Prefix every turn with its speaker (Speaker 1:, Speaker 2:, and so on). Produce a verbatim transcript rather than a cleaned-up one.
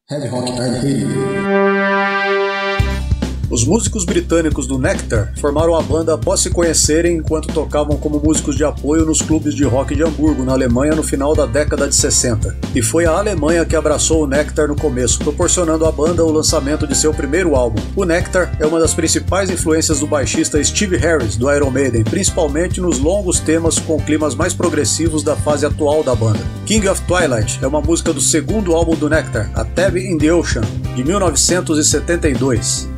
Speaker 1: Heavy Rock Hard Radio.
Speaker 2: Os músicos britânicos do Nectar formaram a banda após se conhecerem enquanto tocavam como músicos de apoio nos clubes de rock de Hamburgo, na Alemanha, no final da década de sessenta. E foi a Alemanha que abraçou o Nectar no começo, proporcionando à banda o lançamento de seu primeiro álbum. O Nectar é uma das principais influências do baixista Steve Harris, do Iron Maiden, principalmente nos longos temas com climas mais progressivos da fase atual da banda. King of Twilight é uma música do segundo álbum do Nectar, A Tab in the Ocean, de mil novecentos e setenta e dois.